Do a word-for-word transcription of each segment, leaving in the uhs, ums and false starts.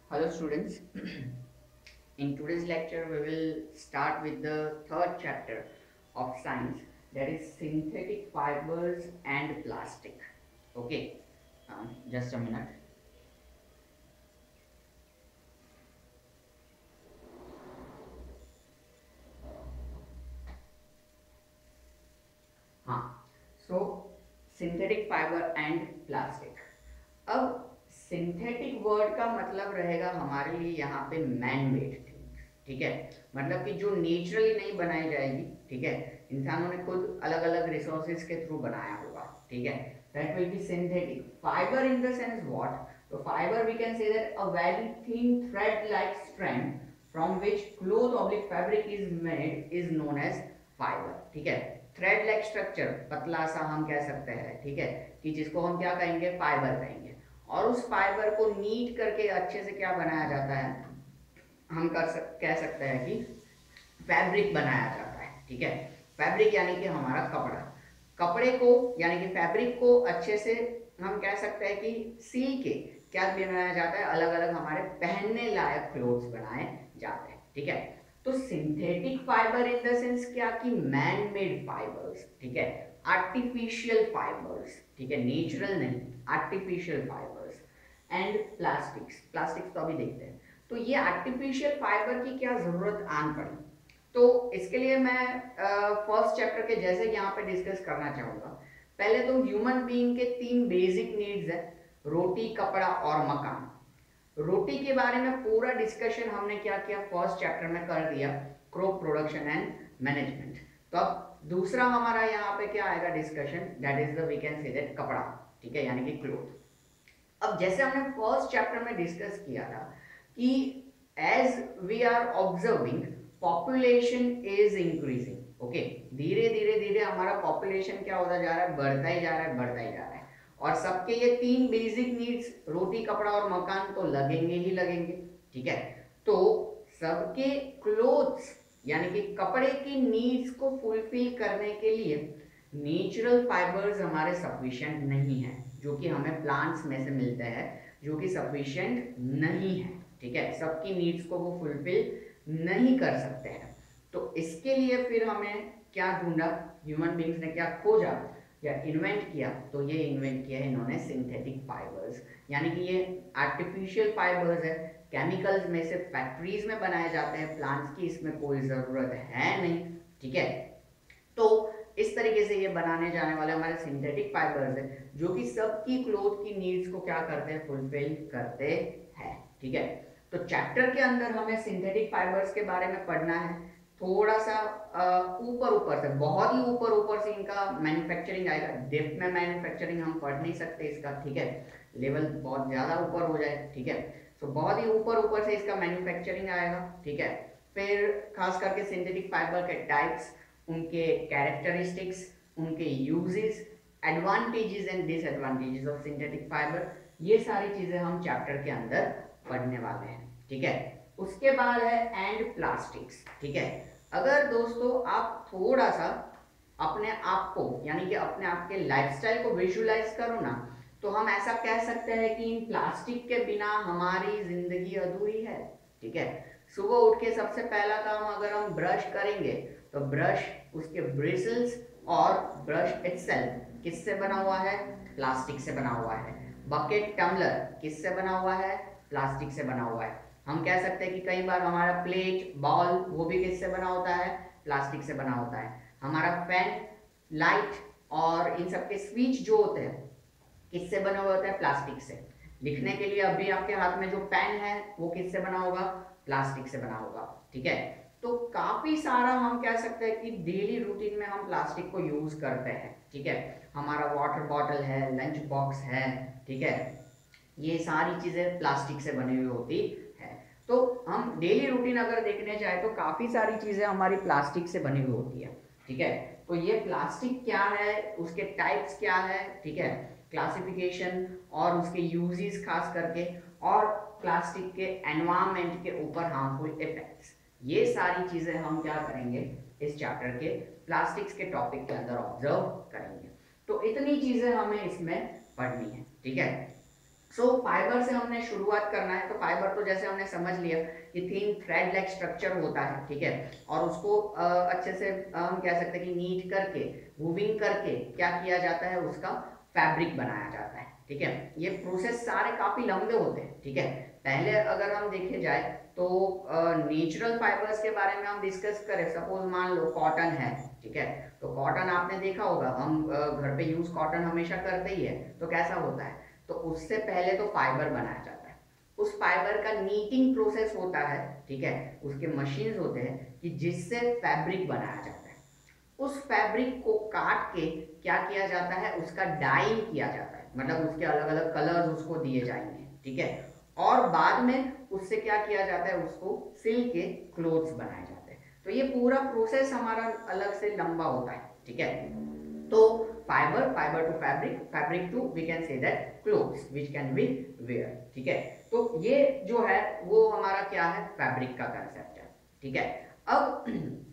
Hello students, in today's lecture we will start with the third chapter of science, that is synthetic fibers and plastic. Okay, uh, just a minute. हाँ, so synthetic fibre and plastic. अब synthetic word का मतलब रहेगा हमारे लिए यहाँ पे man made things. ठीक है, मतलब कि जो नेचुरली नहीं बनाई जाएगी. ठीक है, इंसानों ने खुद अलग अलग रिसोर्सेज के थ्रू बनाया होगा. ठीक है, that will be synthetic fibre in the sense what. तो fibre we can say that a very thin thread like strand from which cloth oblique fabric is made is known as fibre. ठीक है, thread like structure, पतला सा हम कह सकते हैं. ठीक है, कि जिसको हम क्या कहेंगे, फाइबर कहेंगे. और उस फाइबर को नीट करके अच्छे से क्या बनाया जाता है, हम कर सक, कह सकते हैं कि फैब्रिक बनाया जाता है. ठीक है, फैब्रिक यानी कि हमारा कपड़ा. कपड़े को यानी कि फैब्रिक को अच्छे से हम कह सकते हैं कि सिल के क्या बनाया जाता है, अलग अलग हमारे पहनने लायक क्लोथ्स बनाए जाते हैं. ठीक है, तो synthetic fibre in the sense क्या कि मैन मेड फाइबर्स. ठीक है, आर्टिफिशियल फाइबर्स. ठीक है, नेचुरल नहीं, artificial fibres. And plastics, plastics तो अभी देखते हैं. तो ये आर्टिफिशियल फाइबर की क्या जरूरत आन पड़ी, तो इसके लिए मैं फर्स्ट चैप्टर के जैसे यहाँ पे डिस्कस करना चाहूंगा. पहले तो ह्यूमन बीइंग के तीन बेसिक नीड्स है, रोटी, कपड़ा और मकान. रोटी के बारे में पूरा डिस्कशन हमने क्या किया, फर्स्ट चैप्टर में कर दिया, क्रॉप प्रोडक्शन एंड मैनेजमेंट. तो अब दूसरा हमारा यहाँ पे क्या आएगा discussion, that is the we can say that कपड़ा. ठीक है, यानी कि क्लोथ. अब जैसे हमने फर्स्ट चैप्टर में डिस्कस किया था कि as we are observing population is increasing. Okay, धीरे धीरे धीरे हमारा पॉपुलेशन क्या होता जा रहा है, बढ़ता ही जा रहा है, बढ़ता ही जा रहा है. और सबके ये तीन बेसिक नीड्स, रोटी, कपड़ा और मकान, तो लगेंगे ही लगेंगे. ठीक है, तो सबके क्लोथ्स यानी कि कपड़े की नीड्स को फुलफिल करने के लिए नेचुरल फाइबर्स हमारे सफिशिएंट नहीं है, जो कि हमें प्लांट्स में से मिलते हैं, जो कि सफिशिएंट नहीं है. ठीक है, सबकी नीड्स को वो फुलफिल नहीं कर सकते हैं. तो इसके लिए फिर हमें क्या ढूंढा, ह्यूमन बींग्स ने क्या खोजा या इन्वेंट किया, तो ये इन्वेंट किया है इन्होंने सिंथेटिक फाइबर्स. यानी कि ये आर्टिफिशियल फाइबर्स है, केमिकल्स में से फैक्ट्रीज में बनाए जाते हैं, प्लांट्स की इसमें कोई ज़रूरत है नहीं. ठीक है, तो इस तरीके से ये बनाने जाने वाले हमारे सिंथेटिक फाइबर्स है, जो कि सबकी क्लोथ की नीड्स को क्या करते हैं, फुलफिल करते हैं. ठीक है, तो चैप्टर के अंदर हमें सिंथेटिक फाइबर्स के बारे में पढ़ना है. थोड़ा सा ऊपर ऊपर से, बहुत ही ऊपर ऊपर से इनका मैन्युफैक्चरिंग आएगा. डेप्थ में मैन्युफैक्चरिंग हम पढ़ नहीं सकते इसका. ठीक है, लेवल बहुत ज़्यादा ऊपर हो जाए. ठीक है, तो बहुत ही ऊपर ऊपर से इसका मैन्युफैक्चरिंग आएगा. ठीक है, फिर खास करके सिंथेटिक फाइबर के टाइप्स, उनके कैरेक्टरिस्टिक्स, उनके uses, advantages and disadvantages of synthetic fibre, ये सारी चीज़ें हम चैप्टर के अंदर पढ़ने वाले हैं. ठीक है, उसके बाद है एंड प्लास्टिक्स. ठीक है, अगर दोस्तों आप थोड़ा सा अपने आप को यानी कि अपने आप के लाइफस्टाइल को विजुलाइज करो ना, तो हम ऐसा कह सकते हैं कि इन प्लास्टिक के बिना हमारी जिंदगी अधूरी है. ठीक है, सुबह उठ के सबसे पहला काम अगर हम ब्रश करेंगे, तो ब्रश, उसके ब्रिसल्स और ब्रश इटसेल्फ किससे बना हुआ है, प्लास्टिक से बना हुआ है. बकेट, टम्बलर किससे बना हुआ है, प्लास्टिक से बना हुआ है. हम कह सकते हैं कि कई बार हमारा प्लेट, बॉल, वो भी किससे बना होता है, प्लास्टिक से बना होता है. हमारा फैन, लाइट और इन सब के स्विच जो होते हैं किससे बना हुआ होता है, प्लास्टिक से. लिखने के लिए अभी आपके हाथ में जो पेन है वो किससे बना होगा, प्लास्टिक से बना होगा. ठीक है, तो काफी सारा हम कह सकते हैं कि डेली रूटीन में हम प्लास्टिक को यूज करते हैं. ठीक है, हमारा वाटर बॉटल है, लंच बॉक्स है. ठीक है, ये सारी चीजें प्लास्टिक से बनी हुई होती है. तो हम डेली रूटीन अगर देखने जाए तो काफी सारी चीजें हमारी प्लास्टिक से बनी हुई होती है. ठीक है, तो ये प्लास्टिक क्या है, उसके टाइप्स क्या है. ठीक है, क्लासिफिकेशन और उसके यूजेस खास करके, और प्लास्टिक के एनवायरमेंट के ऊपर हार्मफुल इफेक्ट्स, ये सारी चीजें हम क्या करेंगे इस चैप्टर के प्लास्टिक्स के टॉपिक के अंदर ऑब्जर्व करेंगे. तो इतनी चीजें हमें इसमें पढ़नी है. ठीक है, सो so, फाइबर से हमने शुरुआत करना है। तो फाइबर तो जैसे हमने समझ लिया कि थिन थ्रेड लाइक स्ट्रक्चर होता है, ठीक है, और उसको आ, अच्छे से हम कह सकते हैं कि नीट करके वूविंग करके क्या किया जाता है, उसका फैब्रिक बनाया जाता है, ठीक है। ये प्रोसेस सारे काफी लंबे होते हैं, ठीक है। पहले अगर हम देखे जाए तो नेचुरल फाइबर्स के बारे में हम डिस्कस करें, सपोज मान लो कॉटन है, ठीक है, तो कॉटन आपने देखा होगा, हम घर पे यूज कॉटन हमेशा करते ही है, तो कैसा होता है, तो उससे पहले तो फाइबर बनाया जाता है, उस फाइबर का नीटिंग प्रोसेस होता है, ठीक है, उसके मशीन्स होते हैं कि जिससे फैब्रिक बनाया जाता है। उस फैब्रिक को काट के क्या किया जाता है, उसका डाइंग किया जाता है, मतलब उसके अलग अलग कलर्स उसको दिए जाएंगे, ठीक है, और बाद में उससे क्या किया जाता है, उसको सिल के क्लोथ्स बनाए जाते हैं। तो ये पूरा प्रोसेस हमारा अलग से लंबा होता है, ठीक है। तो fibre, fibre to fabric, fabric to we can say that clothes which can be wear, ठीक है। तो ये जो है वो हमारा क्या है, फैब्रिक का कंसेप्ट है, ठीक है। अब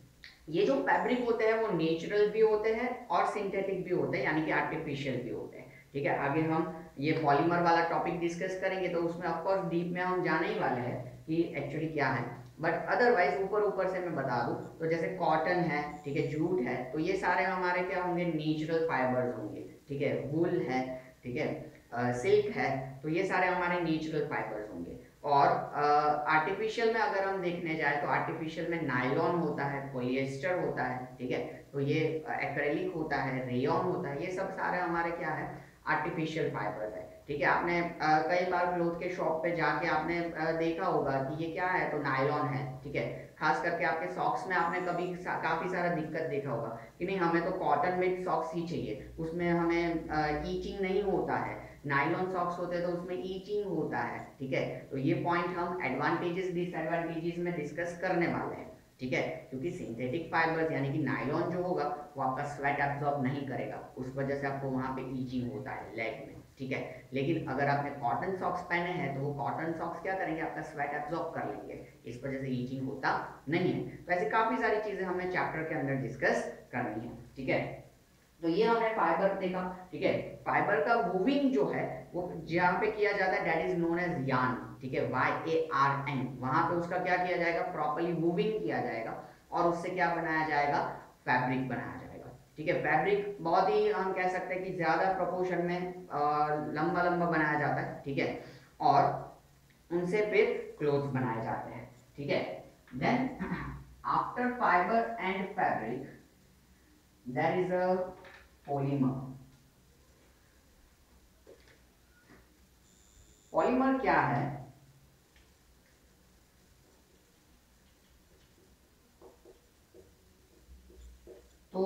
ये जो फैब्रिक होते हैं वो नेचुरल भी होते हैं और सिंथेटिक भी होते हैं, यानी कि आर्टिफिशियल भी होते हैं, ठीक है। आगे हम ये पॉलीमर वाला टॉपिक डिस्कस करेंगे तो उसमें ऑफकोर्स डीप में हम जाने ही वाले हैं कि एक्चुअली क्या है, बट अदरवाइज ऊपर ऊपर से मैं बता दूं तो जैसे कॉटन है, ठीक है, जूट है, तो ये सारे हमारे क्या होंगे, नेचुरल फाइबर्स होंगे, ठीक है। वूल है, ठीक है, सिल्क है, तो ये सारे हमारे नेचुरल फाइबर्स होंगे। और आर्टिफिशियल uh, में अगर हम देखने जाए तो आर्टिफिशियल में नायलॉन होता है, पॉलिएस्टर होता है, ठीक है, तो ये एक्रेलिक होता है, रेयॉन होता है, ये सब सारे हमारे क्या है, आर्टिफिशियल फाइबर्स है, ठीक है। आपने आ, कई बार क्लोथ के शॉप पे जाके आपने आ, देखा होगा कि ये क्या है, तो नायलॉन है, ठीक है। खास करके आपके सॉक्स में आपने कभी सा, काफी सारा दिक्कत देखा होगा कि नहीं हमें तो कॉटन में सॉक्स ही चाहिए, उसमें हमें ईचिंग नहीं होता है, नायलॉन सॉक्स होते हैं तो उसमें ईचिंग होता है, ठीक है। तो ये पॉइंट हम एडवांटेजेस डिसएडवांटेजेस में डिस्कस करने वाले हैं, ठीक है, क्योंकि सिंथेटिक फाइबर्स यानी कि नायलॉन जो होगा वो आपका स्वेट एब्जॉर्ब नहीं करेगा, उस वजह से आपको वहां पे ईचिंग होता है लेग में, ठीक है। लेकिन अगर आपने कॉटन सॉक्स पहने हैं तो वो कॉटन सॉक्स क्या करेंगे, आपका स्वेट एब्जॉर्ब कर लेंगे, इस वजह से ईचिंग होता नहीं है। तो ऐसी काफी सारी चीजें हमें चैप्टर के अंदर डिस्कस करनी है, ठीक है। तो ये हमने फाइबर देखा, ठीक है। फाइबर का वूविंग जो है वो जहाँ पे किया जाता है that is known as yarn, ठीक है, वाई ए आर एन, वहां पे उसका क्या किया जाएगा, प्रॉपर्ली वूविंग किया जाएगा और उससे क्या बनाया जाएगा, फैब्रिक बनाया जाएगा, ठीक है। फैब्रिक बहुत ही हम कह सकते हैं कि ज्यादा प्रोपोर्शन में लंबा लंबा बनाया जाता है, ठीक है, और उनसे फिर क्लोथ बनाए जाते हैं, ठीक है। Then after fibre and fabric there is a polymer. Polymer क्या है, तो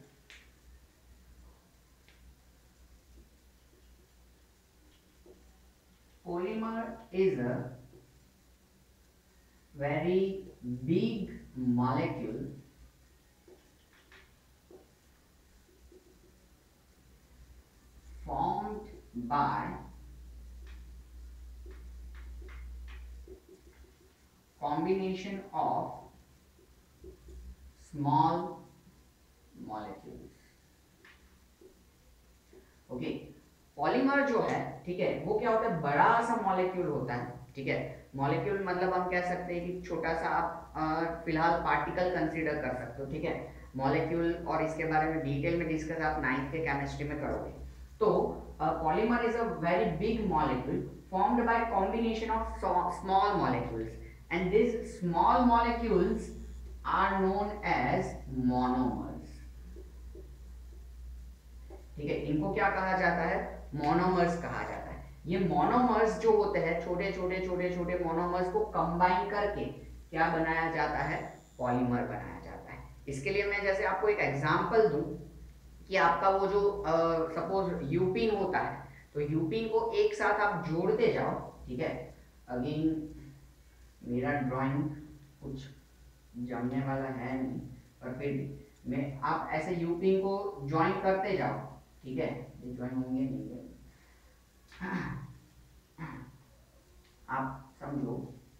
polymer is a very big molecule formed by combination of small molecules. Okay okay. Polymer जो है, ठीक है, वो क्या होता है, बड़ा सा मॉलिक्यूल होता है, ठीक है। मॉलिक्यूल मतलब हम कह सकते हैं कि छोटा सा आप फिलहाल पार्टिकल कंसीडर कर सकते हो, ठीक है। मॉलिक्यूल और इसके बारे में डिटेल में डिस्कस आप नाइन्थ के केमिस्ट्री में करोगे। तो polymer is a very big molecule formed by combination of so small molecules and these small molecules are known as monomers, ठीक है। इनको क्या कहा जाता है, मोनोमर्स कहा जाता है। ये मोनोमर्स जो होते हैं, छोटे छोटे छोटे छोटे मोनोमर्स को कंबाइन करके क्या बनाया जाता है, पॉलीमर बनाया जाता है। इसके लिए मैं जैसे आपको एक एग्जांपल दूं कि आपका वो जो सपोज यूपिन होता है, तो यूपिन को एक साथ आप जोड़ते जाओ, ठीक है। अगेन मेरा ड्राइंग कुछ जमने वाला है नहीं, पर फिर भी मैं आप ऐसे यूपिन को ज्वाइन करते जाओ, ठीक है, ये ज्वाइन होंगे नहीं, आप समझो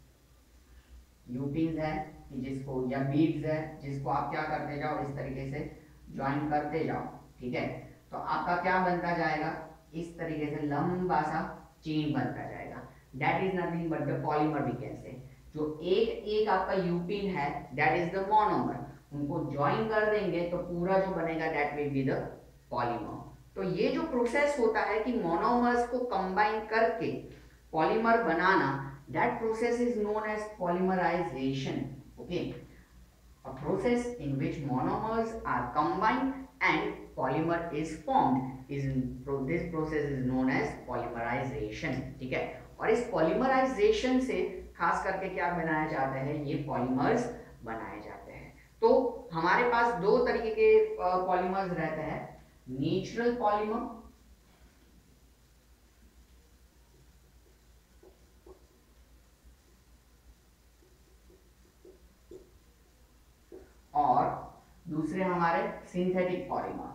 यूपिन है कि जिसको, या बीड्स है जिसको आप क्या करते जाओ, इस तरीके से ज्वाइन करते जाओ, ठीक है। तो आपका क्या बनता जाएगा, इस तरीके से लंबा सा चेन बनता जाएगा, that is nothing but the polymer we can say. जो एक एक आपका यूपिन है दैट इज द मोनोमर, उनको ज्वाइन कर देंगे तो पूरा जो बनेगा that will be the polymer. तो ये जो प्रोसेस होता है कि मोनोमर्स को कंबाइन करके पॉलीमर बनाना, that process is known as polymerisation. Okay, a process in which monomers are combined and polymer is formed is this process is known as polymerization। ठीक है, और इस polymerization से खास करके क्या बनाया जाता है, ये पॉलीमर्स बनाए जाते हैं। तो हमारे पास दो तरीके के पॉलीमर्स रहते हैं, नेचुरल पॉलीमर और दूसरे हमारे सिंथेटिक पॉलीमर।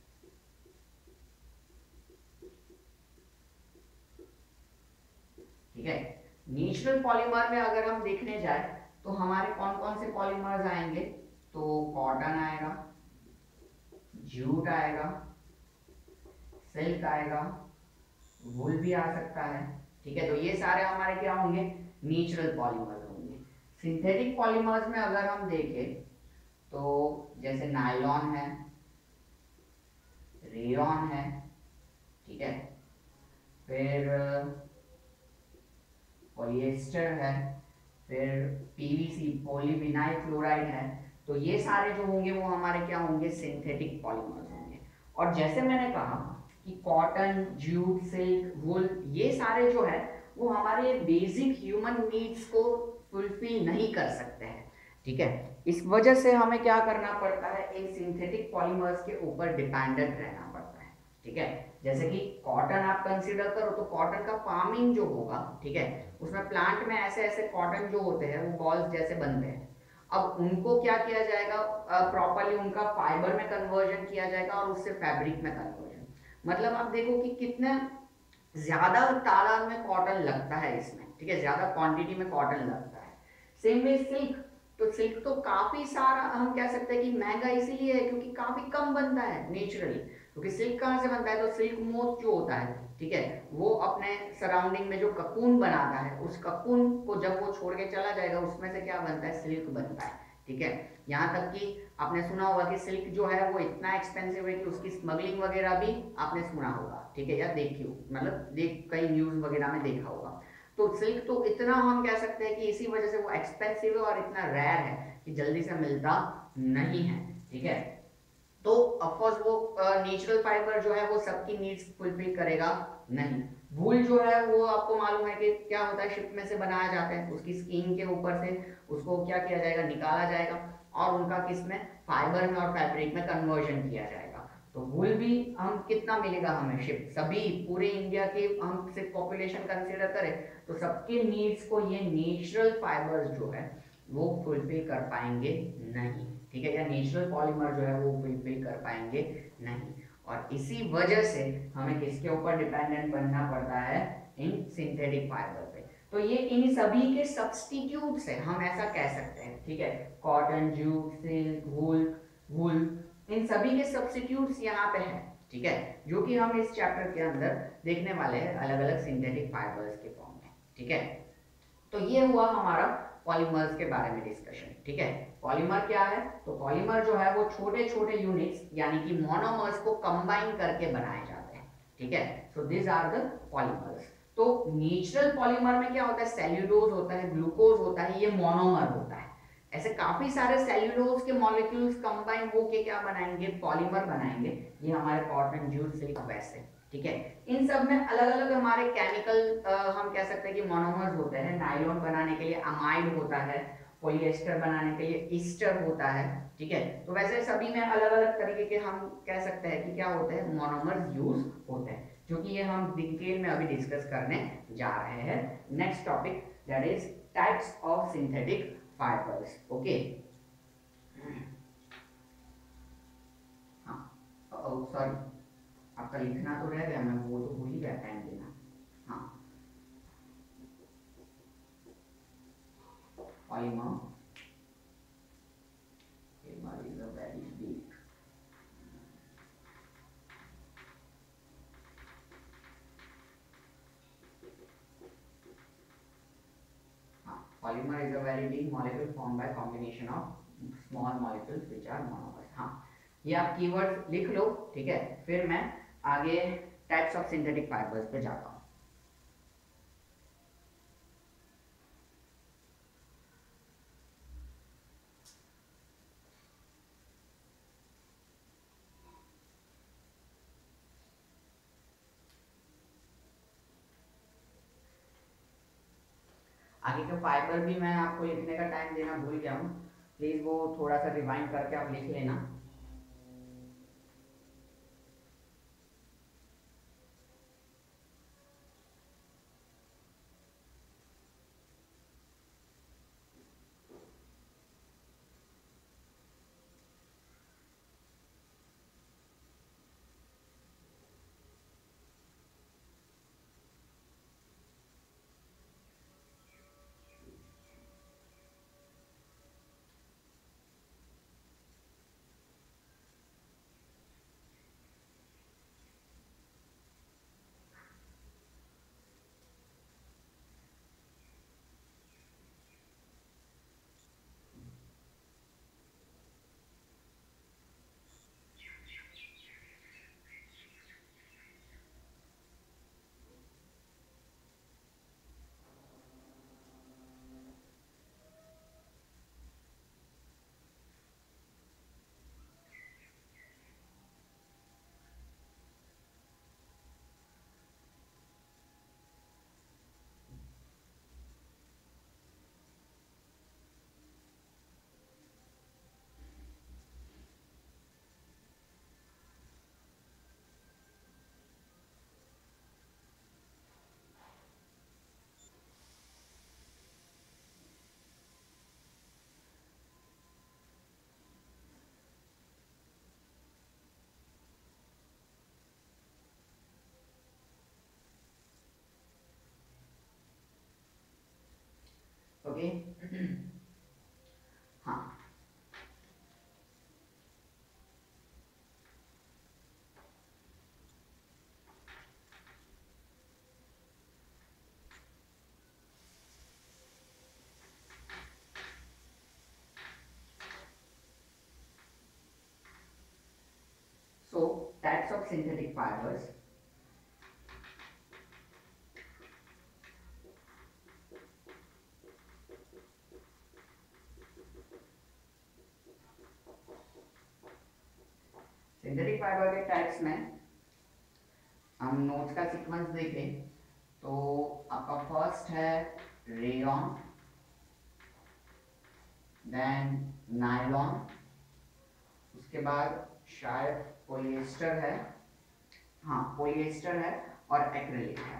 ठीक है, नेचुरल पॉलीमर में अगर हम देखने जाए तो हमारे कौन कौन से पॉलीमर्स आएंगे, तो कॉटन आएगा, जूट आएगा, सिल्क आएगा, वूल भी आ सकता है। ठीक है, तो ये सारे हमारे क्या होंगे, नेचुरल पॉलीमर्स होंगे। सिंथेटिक पॉलीमर्स में अगर हम देखें तो जैसे नायलॉन है, रेयॉन है, ठीक है, फिर पॉलिएस्टर है, फिर पीवीसी पॉलीविनाइल क्लोराइड है। तो ये सारे जो होंगे वो हमारे क्या होंगे, सिंथेटिक पॉलीमर्स होंगे। और जैसे मैंने कहा कि कॉटन, जूट, सिल्क, वूल, ये सारे जो है वो हमारे बेसिक ह्यूमन नीड्स को फुलफिल नहीं कर सकते हैं। ठीक है, इस वजह से हमें क्या करना पड़ता है, इन सिंथेटिक पॉलीमर्स के ऊपर डिपेंडेंट रहना पड़ता है। ठीक है, जैसे कि कॉटन आप कंसीडर करो तो कॉटन का फार्मिंग जो होगा, ठीक है, उसमें प्लांट में ऐसे ऐसे कॉटन जो होते हैं वो बॉल्स जैसे बनते हैं। अब उनको क्या किया जाएगा, प्रॉपरली उनका फाइबर में कन्वर्जन किया जाएगा और उससे फैब्रिक में कन्वर्जन। मतलब आप देखो कि कितने ज्यादा तादाद में कॉटन लगता है इसमें। ठीक है, ज्यादा क्वांटिटी में कॉटन लगता है। सेम वे सिल्क, तो सिल्क तो काफी सारा हम कह सकते हैं कि महंगा इसीलिए है क्योंकि काफी कम बनता है नेचुरली। क्योंकि सिल्क कहाँ से बनता है, तो सिल्क मोथ जो होता है, ठीक है, वो अपने सराउंडिंग में जो ककून बनाता है, उस ककून को जब वो छोड़ के चला जाएगा उसमें से क्या बनता है, सिल्क बनता है। ठीक है, यहाँ तक कि आपने सुना होगा कि सिल्क जो है वो इतना एक्सपेंसिव है कि उसकी स्मगलिंग वगैरह भी आपने सुना होगा। ठीक है, या देखी हो, मतलब देख कई न्यूज वगैरह में देखा होगा। तो सिल्क तो इतना हम कह सकते हैं कि इसी वजह से वो एक्सपेंसिव है और इतना रेयर है कि जल्दी से मिलता नहीं है। ठीक है, तो ऑफकोर्स वो नेचुरल फाइबर जो है वो सबकी नीड्स फुलफिल करेगा नहीं। वूल जो है वो आपको मालूम है कि क्या होता है, शिप में से बनाया जाता है, उसकी स्किन के ऊपर से उसको क्या किया जाएगा, निकाला जाएगा और उनका किस में, फाइबर में और फैब्रिक में कन्वर्जन किया जाएगा। तो वूल भी हम कितना मिलेगा हमें, शिप सभी पूरे इंडिया के हम सिर्फ पॉपुलेशन कंसीडर करें तो सबके नीड्स को ये नेचुरल फाइबर्स जो है वो फुलफिल कर पाएंगे नहीं। ठीक है, या नेचुरल पॉलीमर जो है वो फुलफिल कर पाएंगे नहीं। और इसी वजह से हमें किसके ऊपर डिपेंडेंट बनना पड़ता है, इन सिंथेटिक फाइबर पे। तो ये इन सभी के सब्स्टिट्यूट्स है, हम ऐसा कह सकते हैं। ठीक है, cotton, jute, silk, wool wool इन सभी के सब्स्टिट्यूट्स यहाँ पे हैं। ठीक है, जो कि हम इस चैप्टर के अंदर देखने वाले हैं अलग अलग सिंथेटिक फाइबर्स के फॉर्म में। ठीक है, तो ये हुआ हमारा पॉलीमर्स के बारे में डिस्कशन। ठीक है, पॉलीमर क्या है, तो पॉलीमर जो है वो छोटे छोटे यूनिट्स यानी कि मोनोमर्स को कंबाइन करके बनाए जाते हैं। ठीक है, so this are the polymers. तो नेचुरल पॉलीमर में क्या होता है, सेल्यूलोज होता है, ग्लूकोज होता है, ये मोनोमर होता है। ऐसे काफी सारे सेल्यूलोज के मॉलिक्यूल्स कंबाइन होके क्या बनाएंगे, पॉलीमर बनाएंगे। ये हमारे कॉटन, जूट, सिल्क वैसे। ठीक है, इन सब में अलग अलग हमारे केमिकल हम कह सकते हैं कि मोनोमर्स होते हैं। नायलॉन बनाने के लिए अमाइड होता है, पॉलिएस्टर बनाने के लिए ईस्टर होता है। ठीक है, तो वैसे सभी में अलग अलग तरीके के हम कह सकते हैं कि क्या होते हैं, मोनोमर्स यूज होते हैं, जो कि ये हम डिटेल में अभी डिस्कस करने जा रहे हैं। Next topic that is types of synthetic fibres. Okay, हाँ सॉरी, आपका लिखना तो रह गया, मैं वो तो भूल ही गया टाइम देना। हाँ, polymer polymer is a very big Polymer is a very big molecule formed by combination of small molecules which are monomers. हाँ, ये आप कीवर्ड लिख लो, ठीक है। फिर मैं आगे टाइप्स ऑफ सिंथेटिक फाइबर्स पे जाता हूँ। आगे का फाइबर भी मैं आपको लिखने का टाइम देना भूल गया हूँ, प्लीज वो थोड़ा सा रिवाइंड करके आप लिख लेना। ओके हाँ, so types of synthetic fibers. Synthetic fibre के टाइप्स में हम नोट्स का सीक्वेंस देखें तो आपका फर्स्ट है रेयॉन, देन नायलॉन, उसके बाद शायद पॉलिएस्टर है, हाँ पॉलिएस्टर है, और एक्रिलिक है।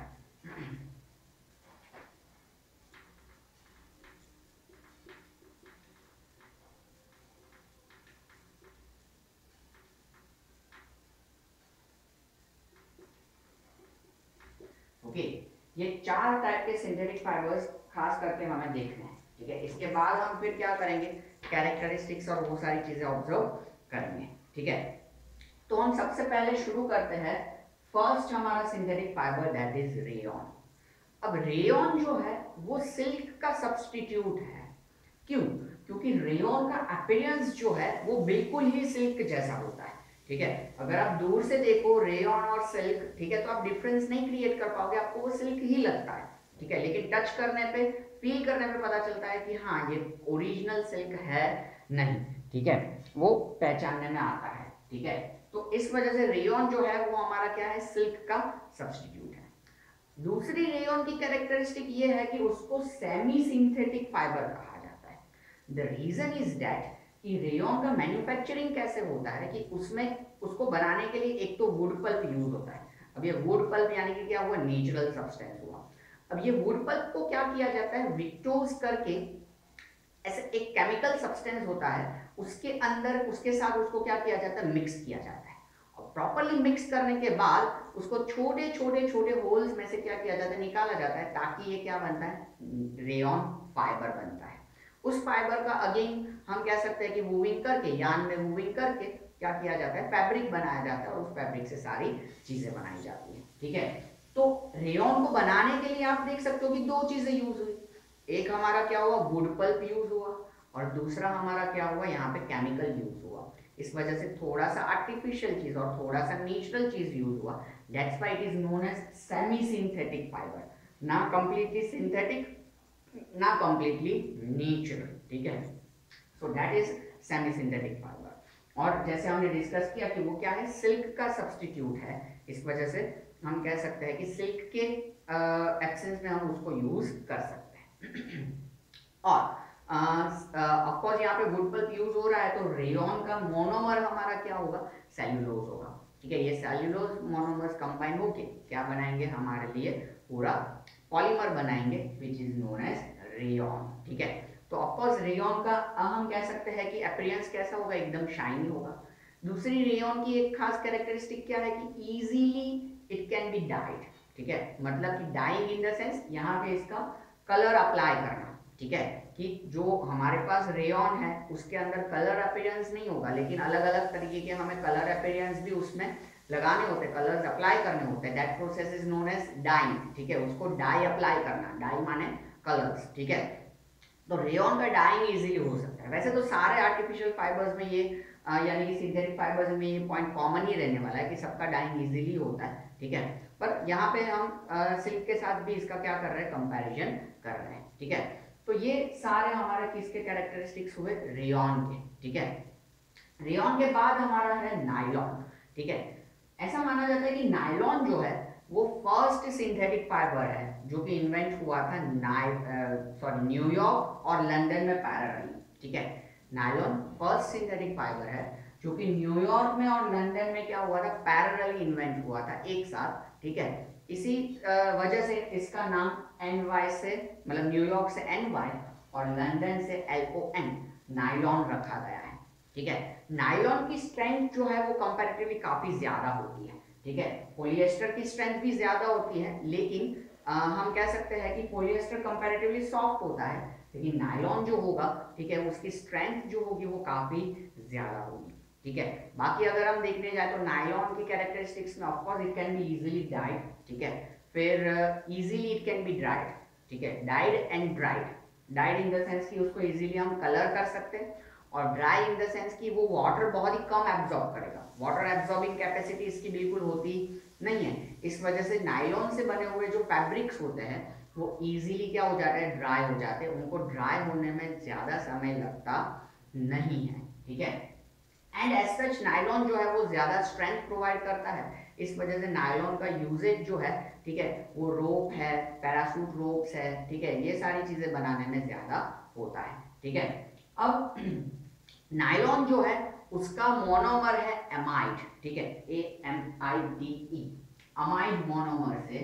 ओके okay, ये चार टाइप के सिंथेटिक फाइबर्स खास करके हमें देखने हैं, ठीक है। इसके बाद हम फिर क्या करेंगे, कैरेक्टरिस्टिक्स और वो सारी चीजें ऑब्जर्व करेंगे, ठीक है। तो हम सबसे पहले शुरू करते हैं, फर्स्ट हमारा synthetic fibre that is rayon. अब रेयॉन जो है वो सिल्क का सब्स्टिट्यूट है। क्यों? क्योंकि रेयॉन का अपीयरेंस जो है वो बिल्कुल ही सिल्क जैसा होता है, ठीक है। अगर आप दूर से देखो रेयॉन और सिल्क, ठीक है, तो आप डिफरेंस नहीं क्रिएट कर पाओगे, आपको वो सिल्क ही लगता है, ठीक है। लेकिन टच करने पे, फील करने पे पता चलता है कि हाँ ये ओरिजिनल सिल्क है नहीं, ठीक है, वो पहचानने में आता है, ठीक है। तो इस वजह से रेयॉन जो है वो हमारा क्या है, सिल्क का सब्स्टिट्यूट है। दूसरी रेयॉन की कैरेक्टरिस्टिक ये है कि उसको सेमी सिंथेटिक फाइबर कहा जाता है। द रीजन इज दैट कि रेयॉन का मैन्युफैक्चरिंग कैसे होता है कि उसमें उसको बनाने के लिए एक तो वुड पल्प यूज होता है। अब ये वुड पल्प यानी कि क्या हुआ, नेचुरल सब्सटेंस हुआ। अब ये वुड पल्प को क्या किया जाता है, विक्टोज करके ऐसे एक केमिकल सब्सटेंस होता है, उसके अंदर उसके साथ उसको क्या किया जाता है, मिक्स किया जाता है। और प्रॉपर्ली मिक्स करने के बाद उसको छोटे छोटे छोटे होल्स में से क्या किया जाता है, निकाला जाता है, ताकि ये क्या बनता है, रेयॉन फाइबर बनता है। उस फाइबर का अगेन हम कह सकते हैं कि वूविंग करके, यान में वूविंग करके क्या किया जाता है, फैब्रिक बनाया जाता है, और उस फैब्रिक से सारी चीजें बनाई जाती है, ठीक है। तो रेयॉन को बनाने के लिए आप देख सकते हो कि दो चीजें यूज हुई। एक हमारा क्या हुआ, वुड पल्प यूज हुआ, और दूसरा हमारा क्या हुआ, यहाँ पे केमिकल यूज हुआ। इस वजह से थोड़ा सा आर्टिफिशियल चीज और थोड़ा सा नेचुरल चीज यूज हुआ। That's why it is known as semi synthetic fibre, ना कंप्लीटली सिंथेटिक ना कंप्लीटली नेचुरल, ठीक है। So that is semi synthetic fibre. और जैसे हमने डिस्कस किया कि वो क्या है, सिल्क का सब्सटीट्यूट है, इस वजह से हम कह सकते हैं कि सिल्क के एब्सेंस में हम उसको यूज कर सकते हैं। और ऑफ कोर्स यहाँ पे वुड पल्प यूज हो रहा है, तो रेयॉन का मोनोमर हमारा क्या होगा, सेल्यूलोज होगा, ठीक है। ये सेल्यूलोज मोनोमर्स कंबाइन होके क्या बनाएंगे, हमारे लिए पूरा पॉलीमर बनाएंगे which is known as rayon, ठीक है। तो ऑफ कोर्स रेयॉन का हम कह सकते हैं कि अपीयरेंस कैसा होगा, एकदम शाइनी होगा। दूसरी रेयॉन की एक खास कैरेक्टरिस्टिक क्या है कि easily it can be dyed, ठीक है। मतलब कि डाइंग इन द सेंस यहाँ पे इसका कलर अप्लाई करना, ठीक है, कि जो हमारे पास रेयॉन है उसके अंदर कलर अपीयरेंस नहीं होगा, लेकिन अलग अलग तरीके के हमें कलर अपीयरेंस भी उसमें लगाने होते हैं, कलर्स अप्लाई करने होते हैं। That process is known as dyeing, ठीक है। उसको डाई अप्लाई करना, डाई माने कलर्स, ठीक है। तो रेयॉन का डाइंग इजीली हो सकता है। वैसे तो सारे आर्टिफिशियल फाइबर्स में ये यानी कि सिंथेटिक फाइबर्स में ये पॉइंट कॉमन ही रहने वाला है कि सबका डाइंग इजीली होता है, ठीक है। पर यहाँ पे हम सिल्क के साथ भी इसका क्या कर रहे हैं, कंपैरिजन कर रहे हैं, ठीक है। तो ये सारे हमारे किसके कैरेक्टरिस्टिक्स हुए, रेयॉन के, ठीक है। रेयॉन के बाद हमारा है नायलॉन, ठीक है। ऐसा माना जाता है कि नायलॉन जो है वो फर्स्ट सिंथेटिक फाइबर है जो कि इन्वेंट हुआ था सॉरी न्यूयॉर्क और लंदन में पैरेलली, ठीक है। नायलॉन फर्स्ट सिंथेटिक फाइबर है जो कि न्यूयॉर्क में और लंदन में क्या हुआ था, पैरेलली इन्वेंट हुआ था एक साथ, ठीक है। इसी वजह से इसका नाम एन वाई से मतलब न्यूयॉर्क से एन वाई और लंदन से एल ओ एन नायलॉन रखा गया है, ठीक है। नायलॉन की स्ट्रेंथ जो है वो कंपैरेटिवली काफी ज्यादा होती है, ठीक है। पॉलिएस्टर की स्ट्रेंथ भी ज्यादा होती है, लेकिन आ, हम कह सकते हैं कि पॉलिएस्टर कंपैरेटिवली सॉफ्ट होता है, लेकिन नायलॉन जो होगा, ठीक है, उसकी स्ट्रेंथ जो होगी वो काफी ज्यादा होगी, ठीक है। बाकी अगर हम देखने जाए तो नायलॉन की कैरेक्टरिस्टिक्स में of course it can be easily dyed, ठीक है। फिर easily it can be dried, ठीक है, dyed and dried. Dyed in the sense कि उसको इजीली हम कलर कर सकते हैं, और ड्राई इन द सेंस कि वो वाटर बहुत ही कम एब्जॉर्ब करेगा, वाटर एब्जॉर्बिंग कैपेसिटी इसकी बिल्कुल होती नहीं है। इस वजह से नायलॉन से बने हुए जो फैब्रिक्स होते हैं वो इजीली क्या हो जाते हैं, ड्राई हो जाते हैं, उनको ड्राई होने में ज्यादा समय लगता नहीं है, ठीक है। एंड एज सच नायलॉन जो है वो ज्यादा स्ट्रेंथ प्रोवाइड करता है, इस वजह से नायलॉन का यूजेज जो है, ठीक है, वो रोप है, पैराशूट रोप्स है, ठीक है, ये सारी चीजें बनाने में ज्यादा होता है, ठीक है। अब नायलॉन जो है उसका मोनोमर है एमाइड, ठीक है, A M I D E, amide monomer से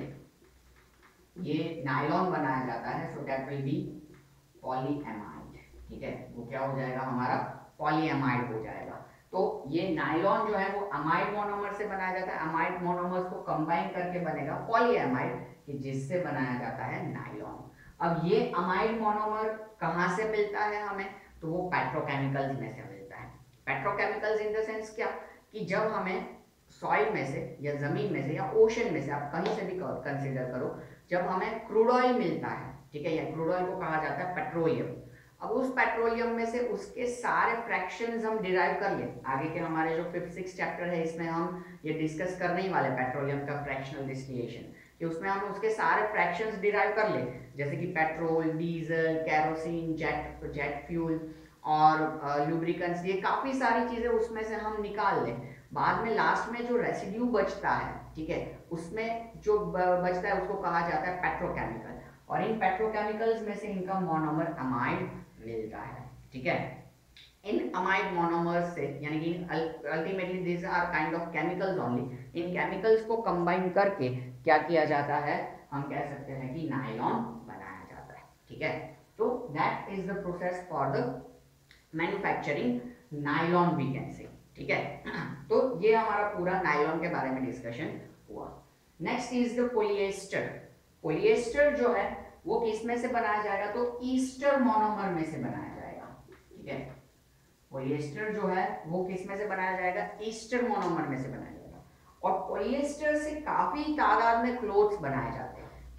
ये नायलॉन बनाया जाता है, so that will be polyamide, ठीक है। वो क्या हो जाएगा, हमारा पॉलीएमाइड हो जाएगा। तो ये नायलॉन जो है वो अमाइड मोनोमर से बनाया जाता है, अमाइड मोनोमर्स को कंबाइन करके बनेगा पॉलीएमाइड, कि जिससे बनाया जाता है नायलॉन। अब ये अमाइड मोनोमर कहाँ से मिलता है हमें, तो वो पेट्रोकेमिकल्स में से मिलता है। पेट्रोकेमिकल्स इन द सेंस क्या, कि जब हमें सॉइल में से या जमीन में से या ओशन में से, आप कहीं से भी कंसिडर करो, जब हमें क्रूड ऑयल मिलता है, ठीक है, या क्रूड ऑयल को कहा जाता है पेट्रोलियम। अब उस पेट्रोलियम में से उसके सारे फ्रैक्शंस हम डिराइव कर ले, आगे के हमारे जो फिफ्थ सिक्स चैप्टर है इसमें हम ये डिस्कस करने ही वाले पेट्रोलियम का फ्रैक्शनल डिस्टिलेशन, कि उसमें हम उसके सारे फ्रैक्शंस डिराइव कर ले, जैसे कि petrol, diesel, kerosene, jet jet fuel और लुब्रिकेंट्स, ये काफी सारी चीजें उसमें से हम निकाल लें। बाद में लास्ट में जो रेसिड्यू बचता है, ठीक है, उसमें जो बचता है उसको कहा जाता है पेट्रोकेमिकल, और इन पेट्रोकेमिकल्स में से इनका मोनोमर अमाइड मिलता है, ठीक है। इन अमाइड मोनोमर्स से यानी कि ultimately this are kind of chemicals only, इन केमिकल्स को कंबाइन करके क्या किया जाता है, हम कह सकते हैं कि नायलॉन बनाया जाता है, ठीक है। तो that is the process for the manufacturing nylon we can say, ठीक है। तो ये हमारा पूरा नायलॉन के बारे में डिस्कशन हुआ। Next is the polyester. Polyester जो है वो किस में से बनाया जाएगा, तो ईस्टर मोनोमर में से बनाया जाएगा, ठीक है। पॉलिएस्टर जो है वो किस में से बनाया जाएगा, ईस्टर मोनोमर में से बनाया जाएगा। और पॉलिएस्टर से काफी तादाद में क्लोथ्स बनाए जाते हैं,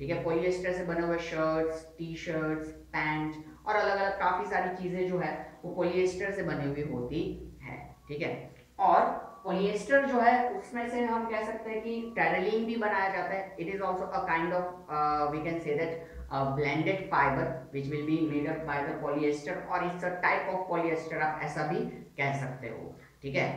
ठीक है। पॉलिएस्टर से बने हुए शर्ट्स, टी शर्ट्स, पैंट और अलग अलग काफी सारी चीजें जो है वो पॉलिएस्टर से बनी हुई होती है, ठीक है। और पॉलिएस्टर जो है उसमें से हम कह सकते हैं कि टेरिलीन भी बनाया जाता है। It is also a kind of we can say that blended fibre which will be made up by the polyester, और it's a type of polyester आप ऐसा भी कह सकते हो, ठीक है।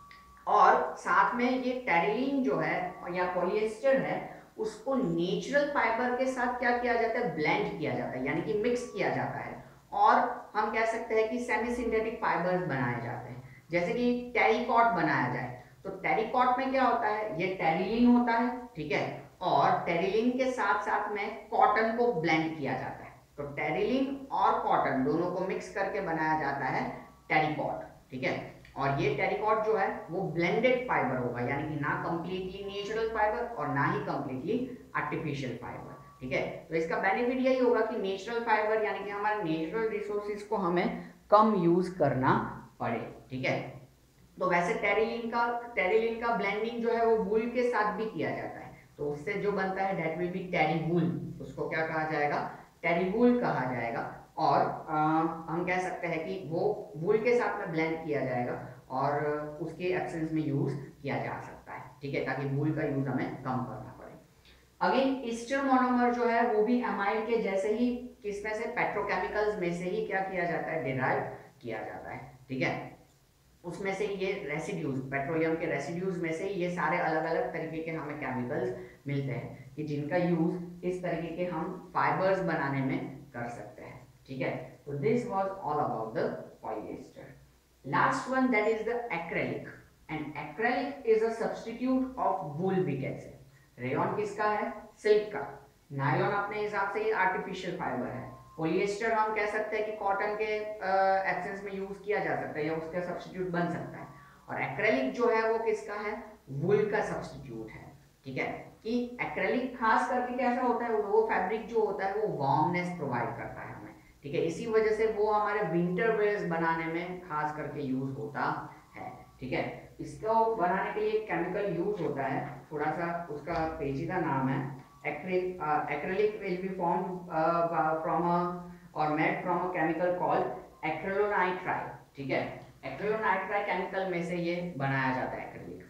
और साथ में ये टेरिलीन जो है या पॉलिएस्टर है उसको नेचुरल फाइबर के साथ क्या किया जाता है, ब्लेंड किया जाता है, यानी कि मिक्स किया जाता है, और हम कह सकते हैं कि सेमी सिंथेटिक फाइबर्स बनाए जाते हैं। जैसे कि टेरिकॉट बनाया जाए तो टेरिकॉट में क्या होता है, ये टेरिलीन होता है, ठीक है, और टेरिलीन के साथ साथ में कॉटन को ब्लेंड किया जाता है। तो टेरिलीन और कॉटन दोनों को मिक्स करके बनाया जाता है टेरिकॉट, ठीक है। और ये टेरिकॉट जो है वो ब्लेंडेड फाइबर होगा, यानी कि ना कंप्लीटली नेचुरल फाइबर और ना ही कंप्लीटली आर्टिफिशियल फाइबर, ठीक है। तो इसका बेनिफिट यही होगा कि नेचुरल फाइबर यानी कि हमारे नेचुरल रिसोर्सेज को हमें कम यूज करना पड़े, ठीक है। तो वैसे टेरिलीन का टेरिलीन का ब्लेंडिंग जो है वो वूल के साथ भी किया जाता है, तो उससे जो बनता है दैट विल बी टेरीवूल, उसको क्या कहा जाएगा, टेरीवूल कहा जाएगा। और आ, हम कह सकते हैं कि वो वूल के साथ में ब्लेंड किया जाएगा और उसके एब्सेंस में यूज किया जा सकता है, ठीक है, ताकि वूल का यूज हमें कम करना पड़े। अगेन ईस्टर मोनोमर जो है वो भी एमाइड के जैसे ही किसमें से, पेट्रोकेमिकल्स में से ही क्या किया जाता है, डिराइव किया जाता है, ठीक है। उसमें से ये रेसिड्यूज, पेट्रोलियम के रेसिड्यूज में से ये सारे अलग अलग तरीके के हमें केमिकल्स मिलते हैं कि जिनका यूज इस तरीके के हम फाइबर्स बनाने में कर सकते हैं, ठीक है। तो this was all about the polyester. Last one that is the acrylic, and acrylic is a substitute of wool भी कैन से। रेयॉन किसका है, सिल्क का। नायलॉन अपने हिसाब से ये आर्टिफिशियल फाइबर है। पॉलिएस्टर हम कह सकते हैं कि कॉटन के एब्सेंस में यूज किया जा सकता है या उसका सब्स्टिट्यूट बन सकता है। और एक्रेलिक जो है वो किसका है, वुल का सब्स्टिट्यूट है, ठीक है। कि एक्रेलिक खास करके कैसा होता है, वो फैब्रिक जो होता है वो वार्मनेस प्रोवाइड करता है हमें, ठीक है। इसी वजह से वो हमारे विंटर वेयर्स बनाने में खास करके यूज होता है, ठीक है। इसको बनाने के लिए केमिकल यूज होता है, थोड़ा सा उसका पेचीदा नाम है। Acrylic, uh, acrylic will be formed uh, from a or made from a chemical called acrylonitrile, ठीक है। acrylonitrile केमिकल में से ये बनाया जाता है एक्रेलिक,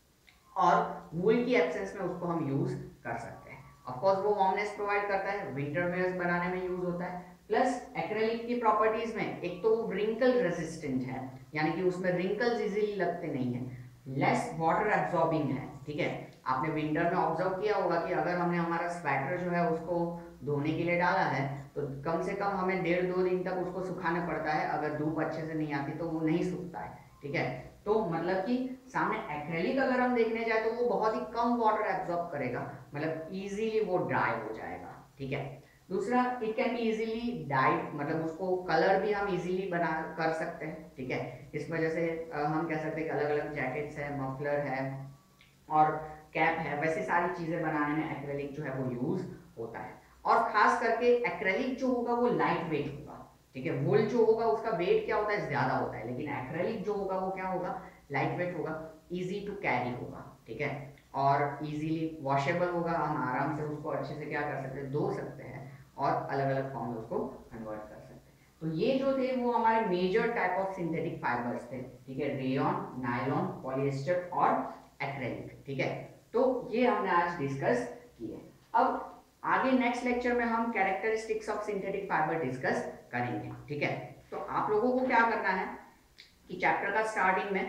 और वूल की एब्सेंस में उसको हम यूज कर सकते हैं। ऑफ कोर्स वो वार्मनेस प्रोवाइड करता है, विंटर वेयर्स बनाने में यूज होता है। प्लस एक्रेलिक की प्रॉपर्टीज में एक तो वो रिंकल रेजिस्टेंट है, यानी कि उसमें रिंकल्स इजीली लगते नहीं है, लेस वाटर एब्जॉर्बिंग है, ठीक है। आपने विंटर में ऑब्जर्व किया होगा कि अगर हमने हमारा स्वेटर जो है उसको धोने के लिए डाला है तो कम से कम हमें डेढ़ दो दिन तक उसको सुखाना पड़ता है, अगर धूप अच्छे से नहीं आती तो वो नहीं सूखता है, ठीक है। तो मतलब कि सामने एक्रेलिक अगर हम देखने जाए तो वो बहुत ही कम वाटर एब्जॉर्ब करेगा, मतलब इजीली वो ड्राई हो जाएगा, ठीक है। दूसरा, it can be easily dyed, मतलब उसको कलर भी हम इजीली बना कर सकते हैं, ठीक है। इस वजह से हम कह सकते हैं कि अलग अलग जैकेट्स है, मफलर है और कैप है, वैसे सारी चीजें बनाने में एक्रेलिक जो है वो यूज होता है। और खास करके एक्रेलिक जो होगा वो लाइट वेट होगा, ठीक है। वुल जो होगा उसका वेट क्या होता है, ज्यादा होता है, लेकिन एक्रेलिक जो होगा वो क्या होगा, लाइट वेट होगा, इजी टू कैरी होगा, ठीक है, और इजीली वॉशेबल होगा। हम आराम से उसको अच्छे से क्या कर सकते हैं, धो सकते हैं और अलग अलग फॉर्म में उसको कन्वर्ट कर सकते हैं। तो ये जो थे वो हमारे major type of synthetic fibres थे, ठीक है, रेयॉन, नायलॉन, पॉलिएस्टर और एक्रेलिक, ठीक है। तो ये हमने आज डिस्कस किए। अब आगे नेक्स्ट लेक्चर में हम characteristics of synthetic fibre discuss करेंगे, ठीक है। तो आप लोगों को क्या करना है कि चैप्टर का स्टार्टिंग में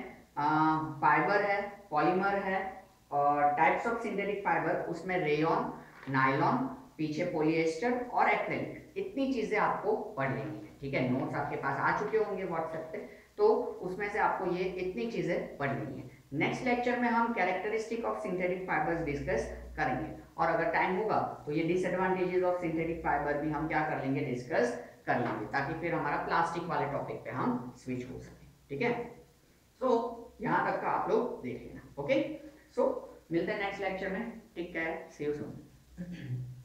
फाइबर है, पॉलीमर है और टाइप्स ऑफ सिंथेटिक फाइबर, उसमें रेयॉन, नायलॉन, पीछे पॉलिएस्टर और एक्रेलिक, इतनी चीजें आपको पढ़ लेनी है, ठीक है। नोट्स आपके पास आ चुके होंगे व्हाट्सएप पे, तो उसमें से आपको ये इतनी चीजें पढ़ लेनी है। नेक्स्ट लेक्चर में हम characteristic of synthetic fibres discuss करेंगे, और अगर टाइम होगा तो ये डिसएडवांटेजेस ऑफ सिंथेटिक फाइबर भी हम क्या कर लेंगे, डिस्कस कर लेंगे, ताकि फिर हमारा प्लास्टिक वाले टॉपिक पे हम स्विच हो सके, ठीक है। सो यहाँ तक का आप लोग देख लेना, ओके। सो मिलते हैं नेक्स्ट लेक्चर में, take care, see you soon.